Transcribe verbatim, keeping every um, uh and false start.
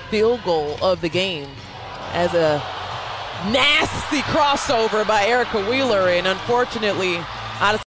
field goal of the game as a nasty crossover by Erica Wheeler, and unfortunately out of